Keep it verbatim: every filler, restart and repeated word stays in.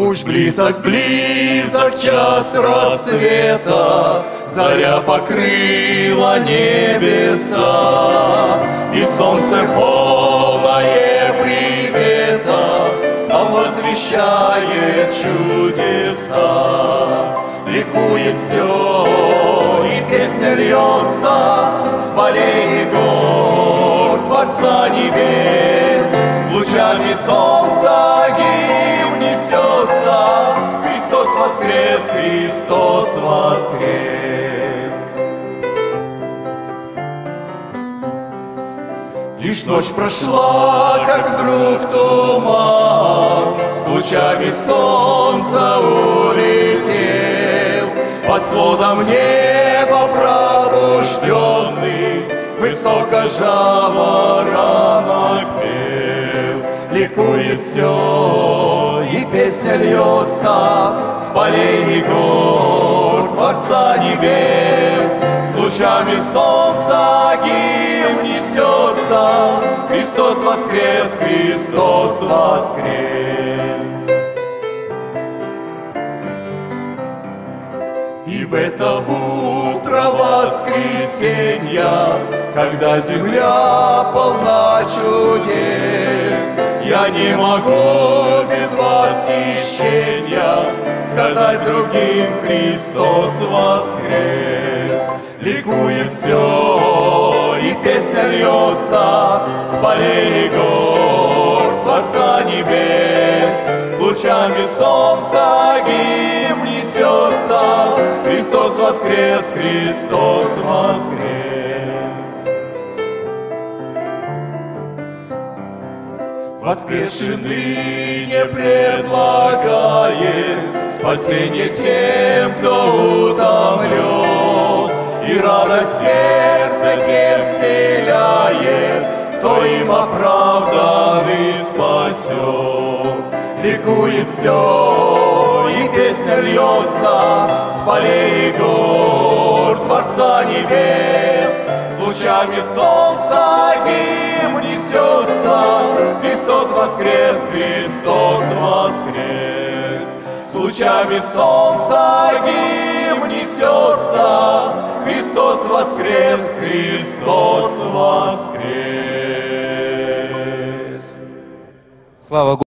Уж близок, близок час рассвета, заря покрыла небеса, и солнце полное привета нам возвещает чудеса. Ликует все, и песня льется с полей и гор Творца небес. С лучами солнца гимн несется: Христос воскрес, Христос воскрес. Лишь ночь прошла, как вдруг туман с лучами солнца улетел. Под сводом неба пробужденный высоко жаворонок пел. Ликует все, и песня льется с полей и гор Творца небес. С лучами солнца гимн несется: Христос воскрес, Христос воскрес. И в это утро воскресенья, когда земля полна чудес, я не могу без восхищения сказать другим: Христос воскрес. Ликует все, и песня льется с полей и гор Творца небес. С лучами солнца гимн несется: Христос воскрес, Христос воскрес. Воскресший ныне предлагает спасение тем, кто утомлен, и радость сердца тем вселяет, кто им оправдан и спасен. Ликует все, и песня льется с полей и гор Творца небес. С лучами солнца гимн несется: Христос воскрес, Христос воскрес. С лучами солнца гимн несется: Христос воскрес, Христос воскрес. Слава Господу!